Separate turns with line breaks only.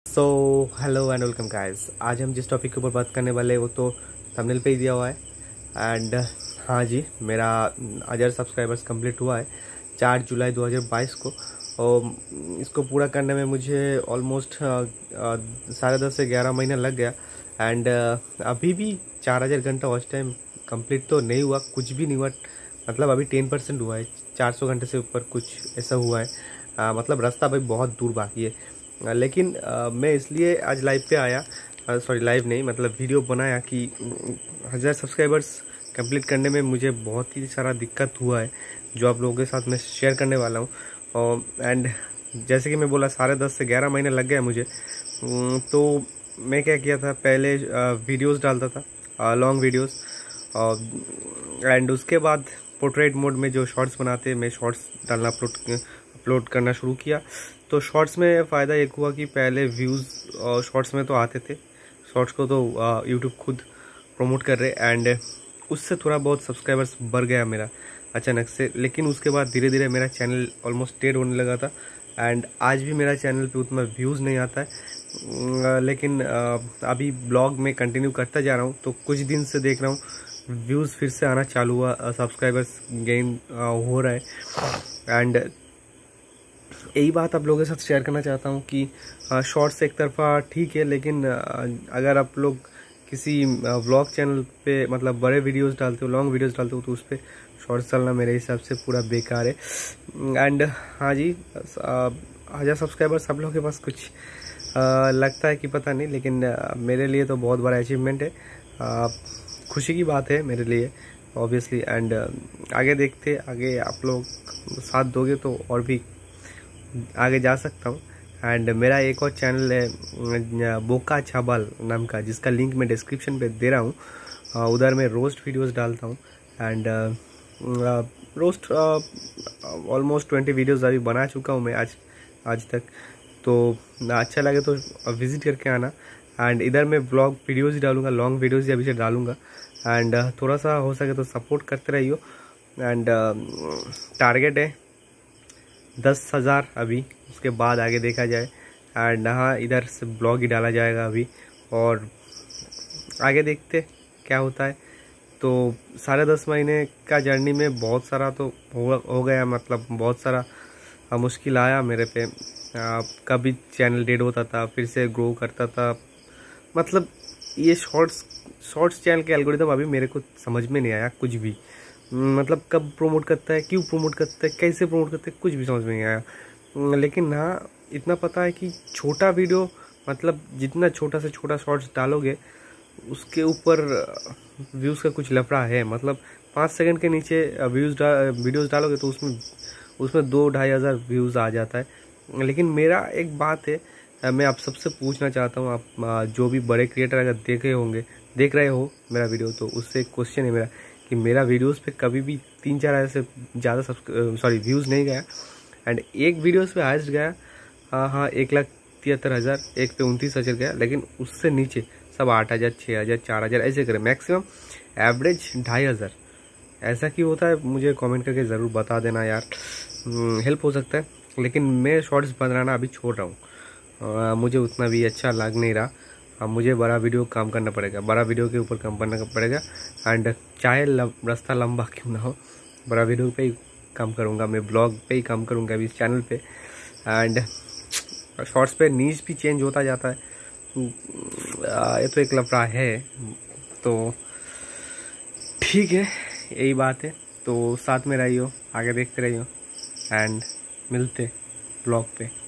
So hello and welcome guys. आज हम जिस टॉपिक के ऊपर बात करने वाले हैं वो तो थंबनेल पे ही दिया हुआ है। एंड हाँ जी, मेरा 1000 सब्सक्राइबर्स कंप्लीट हुआ है 4 जुलाई 2022 को। और इसको पूरा करने में मुझे ऑलमोस्ट 10.5 से 11 महीना लग गया। एंड अभी भी 4000 घंटा वॉच टाइम कंप्लीट तो नहीं हुआ, कुछ भी नहीं हुआ। मतलब अभी 10% हुआ है, 400 घंटे से ऊपर कुछ ऐसा हुआ है। मतलब रास्ता भाई बहुत दूर बाकी है। लेकिन मैं इसलिए आज लाइव पे आया, सॉरी लाइव नहीं मतलब वीडियो बनाया कि 1000 सब्सक्राइबर्स कंप्लीट करने में मुझे बहुत ही सारा दिक्कत हुआ है, जो आप लोगों के साथ मैं शेयर करने वाला हूँ। एंड जैसे कि मैं बोला 10.5 से 11 महीने लग गए मुझे। तो मैं क्या किया था, पहले वीडियोस डालता था, लॉन्ग वीडियोस। एंड उसके बाद पोर्ट्रेट मोड में जो शॉर्ट्स बनाते हैं, मैं शॉर्ट्स डालना अपलोड करना शुरू किया। तो शॉर्ट्स में फ़ायदा एक हुआ कि पहले व्यूज़ शॉर्ट्स में तो आते थे, शॉर्ट्स को तो यूट्यूब खुद प्रमोट कर रहे, एंड उससे थोड़ा बहुत सब्सक्राइबर्स बढ़ गया मेरा अचानक से। लेकिन उसके बाद धीरे धीरे मेरा चैनल ऑलमोस्ट डेड होने लगा था। एंड आज भी मेरा चैनल पे उतना व्यूज़ नहीं आता है। लेकिन अभी ब्लॉग में कंटिन्यू करता जा रहा हूँ, तो कुछ दिन से देख रहा हूँ व्यूज़ फिर से आना चालू हुआ, सब्सक्राइबर्स गेन हो रहा है। एंड यही बात आप लोगों के साथ शेयर करना चाहता हूँ कि शॉर्ट्स एक तरफा ठीक है, लेकिन अगर आप लोग किसी व्लॉग चैनल पे मतलब बड़े वीडियोस डालते हो, लॉन्ग वीडियोस डालते हो, तो उस पर शॉर्ट्स डालना मेरे हिसाब से पूरा बेकार है। एंड हाँ जी, 1000 सब्सक्राइबर्स आप लोगों के पास कुछ लगता है कि पता नहीं, लेकिन मेरे लिए तो बहुत बड़ा अचीवमेंट है, खुशी की बात है मेरे लिए ऑब्वियसली। एंड आगे देखते, आगे आप लोग साथ दोगे तो और भी आगे जा सकता हूँ। एंड मेरा एक और चैनल है बोका छाबाल नाम का, जिसका लिंक मैं डिस्क्रिप्शन पे दे रहा हूँ। उधर मैं रोस्ट वीडियोस डालता हूँ। एंड रोस्ट ऑलमोस्ट 20 वीडियोस अभी बना चुका हूँ मैं आज तक। तो अच्छा लगे तो विजिट करके आना। एंड इधर मैं ब्लॉग वीडियोज़ ही डालूंगा, लॉन्ग वीडियोज़ ही अभी से डालूंगा। एंड थोड़ा सा हो सके तो सपोर्ट करते रहियो। एंड टारगेट है 10,000 अभी, उसके बाद आगे देखा जाए। एंड हाँ, इधर से ब्लॉग ही डाला जाएगा अभी, और आगे देखते क्या होता है। तो 10.5 महीने का जर्नी में बहुत सारा तो हो गया, मतलब बहुत सारा मुश्किल आया मेरे पे। कभी चैनल डेड होता था, फिर से ग्रो करता था। मतलब ये शॉर्ट्स चैनल के एल्गोरिदम अभी मेरे को समझ में नहीं आया कुछ भी। मतलब कब प्रमोट करता है, क्यों प्रमोट करता है, कैसे प्रमोट करता है, कुछ भी समझ में नहीं आया। लेकिन हाँ, इतना पता है कि छोटा वीडियो, मतलब जितना छोटा से छोटा शॉर्ट्स डालोगे उसके ऊपर व्यूज़ का कुछ लफड़ा है। मतलब 5 सेकंड के नीचे वीडियोस डालोगे तो उसमें 2-2.5 हज़ार व्यूज़ आ जाता है। लेकिन मेरा एक बात है, मैं आप सबसे पूछना चाहता हूँ, आप जो भी बड़े क्रिएटर अगर देख रहे हो मेरा वीडियो, तो उससे एक क्वेश्चन है मेरा कि मेरा वीडियोस पे कभी भी 3-4 हज़ार से ज़्यादा व्यूज़ नहीं गया। एंड एक वीडियोस पे हाईएस्ट गया, हाँ 1,73,000, एक पे 29,000 गया। लेकिन उससे नीचे सब 8,000, 6,000, 4,000 ऐसे करे, मैक्सिमम एवरेज 2,500। ऐसा क्यों होता है मुझे कमेंट करके ज़रूर बता देना यार, हेल्प हो सकता है। लेकिन मैं शॉर्ट्स बनाना अभी छोड़ रहा हूँ, मुझे उतना भी अच्छा लग नहीं रहा। अब मुझे बड़ा वीडियो काम करना पड़ेगा, बड़ा वीडियो के ऊपर काम करना पड़ेगा। एंड चाहे रास्ता लंबा क्यों ना हो, बड़ा वीडियो पे ही काम करूँगा, मैं ब्लॉग पे ही काम करूँगा अभी इस चैनल पे। एंड शॉर्ट्स पे नीच भी चेंज होता जाता है, ये तो एक लफड़ा है। तो ठीक है, यही बात है। तो साथ में रहियो, आगे देखते रहियो, एंड मिलते ब्लॉग पे।